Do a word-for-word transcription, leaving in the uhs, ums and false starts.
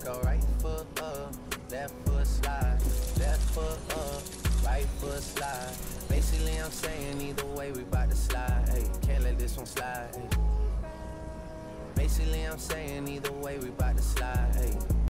Go right foot up, left foot slide, left foot up, right foot slide. Basically I'm saying either way we bout to slide, hey, can't let this one slide, hey. Basically I'm saying either way we bout to slide, hey.